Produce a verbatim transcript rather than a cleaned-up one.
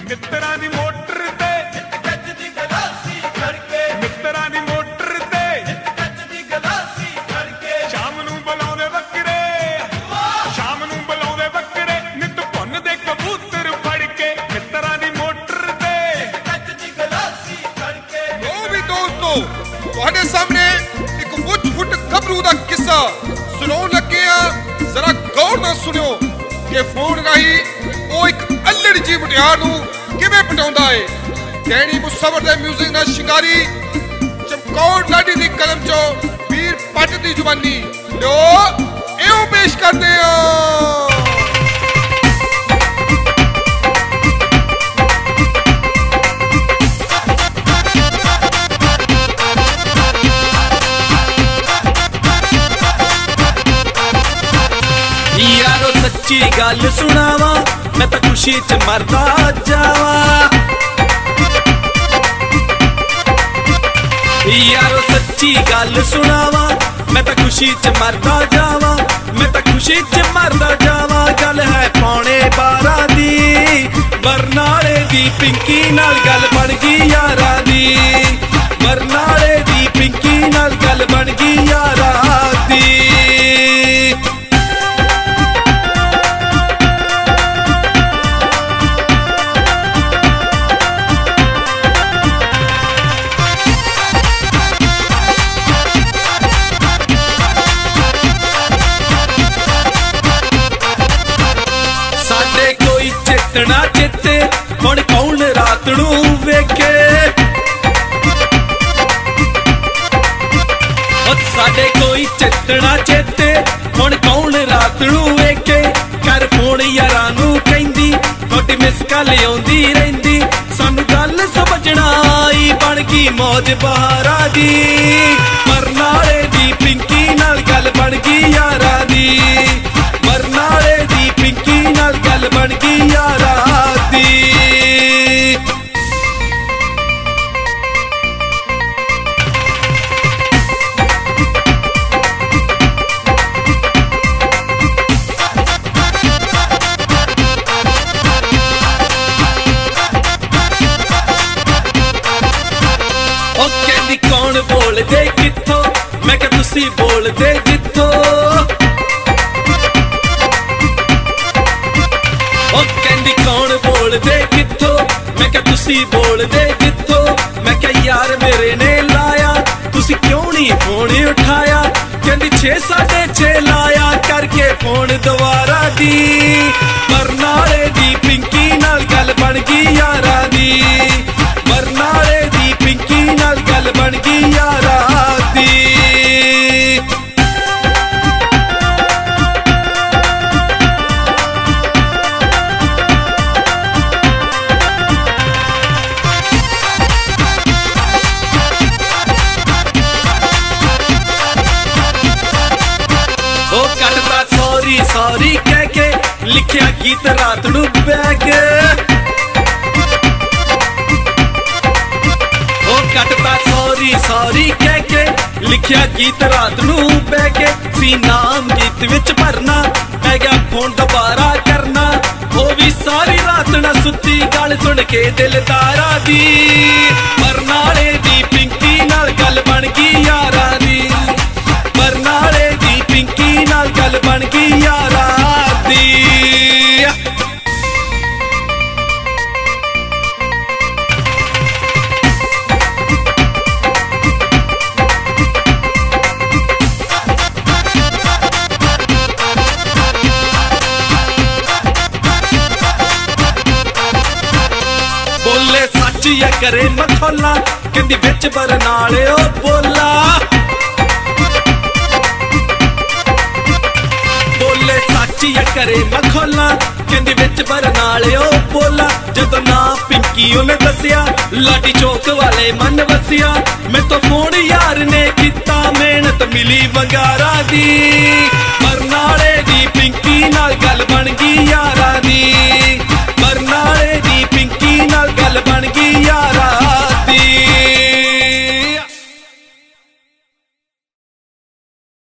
मित्रा दी motor ते गज दी गलासी खड़के, मित्रा दी motor ते गज दी गलासी खड़के। शाम नूं बुलाउंदे बकरे, शाम नूं बुलाउंदे बकरे, नित भुन दे कबूतर फड़ के, मित्रा दी मोटर ते गज दी गलासी खड़के। लो भी दोस्तों, तुहाडे सामने एक मुझ फुट गबरू दा किस्सा सुनाउण लगे आ। जरा गौर नाल सुनियो कि फोन राही वो एक अल्लड़ जी मुटियार नूं किवें पटाउंदा है। डैनी मुसवर दे म्यूजिक नाल शिकारी चमकौर लाडी दी कलम चो वीर पट दी जुबानी लो एओ पेश करदे आ। यारो सच्ची गल सुनावा, मैं तो खुशी च मरदा जावा। यारो सच्ची गल सुनावा, मैं तो खुशी च मरदा जावा, मैं तो खुशी च मरदा जावा। गल है पौने बारह दी, बरनाले दी पिंकी नाल गल बन गई यारा दी, बरनाले दी पिंकी नाल गल बन गई यारा दी। चितना चित्ते हुण कौन रात नूं वेखे, साडे कोई चितना चित्ते हुण कौन रात नूं वेखे। कर फोन यारां नूं कहंदी तुहाडी मिस कॉल आउंदी रहिंदी, सानू गल समझना आई बन गई मौज बहारा दी, बरनाले दी पिंकी नाल गल बन गई यारा दी, बरनाले दी पिंकी नाल गल बन गई यारा दी। ओ कहंदी कौन बोलदे कित्थों, मैं क्या तुसी बोलदे जित्थों। कौन बोलदे कित्थों, मैं क्या तुसी बोलदे कित्थों। मैं क्या यार मेरे ने लाया, तुसी क्यों नहीं फोन उठाया। कहंदी छे साढ़े छे लाया करके फोन दोबारा दी, बरनाले दी पिंकी नाल गल बन गई यारा दी, बरनाले दी पिंकी नाल गल बन गई यारा दी। सॉरी कह के लिखिया गीत रात नूं बह के, ओ कटता सॉरी सॉरी कह के लिखिया गीत रात नूं बह के। सी नाम गीत विच भरना पै गया फोन दोबारा करना, वो भी सारी रात ना सुती गल सुन के दिलदारा दी, बरनाले दी पिंकी नाल गल बन गई यारा दी, बरनाले दी पिंकी नाल गल बन गई यारा दी। बोले सच या करे मखौला, कहंदी विच बरनाले ओ बोला। या करे मखौला, कहंदी विच बरनाले ओ बोला। जदों ना पिंकी उन्हें दसिया, लाडी चौक वाले मन वसिया। मैं तो फोन यार ने किता, मेहनत मिली वंगारा दी,